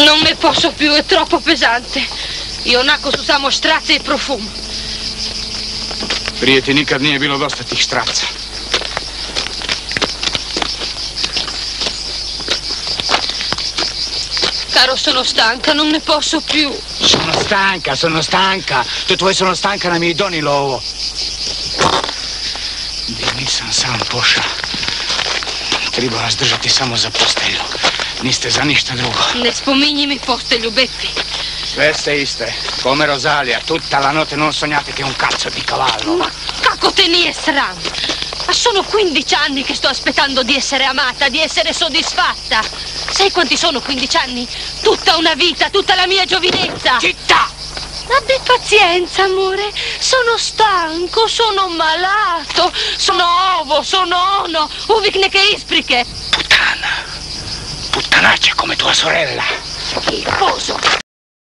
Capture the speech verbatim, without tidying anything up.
Non ne posso più, è troppo pesante. Io onako su samo štrace i profum. Prije ti nikad nije bilo dosta tih štraca. Caro, sono stanca, non ne posso più. Sono stanca, sono stanca. Tu tvoj sono stanka nam je i donilo ovo. Di nisam sam pošao. Treba vas držati samo za postelju. Niste za ništa drugo. Ne spominji mi postelju, Beppi. Sve ste iste. Come Rosalia, tutta la notte non sognate che un cazzo di cavallo. Ma kako te nije sram? Ma sono quindici anni che sto aspettando di essere amata, di essere soddisfatta. Sai quanti sono quindici anni? Tutta una vita, tutta la mia giovinezza. Città! Abbi pazienza, amore. Sono stanco, sono malato, sono ovo, sono ono. Uvikne che isprike. Puttana. Puttanaccia come tua sorella. Schifoso.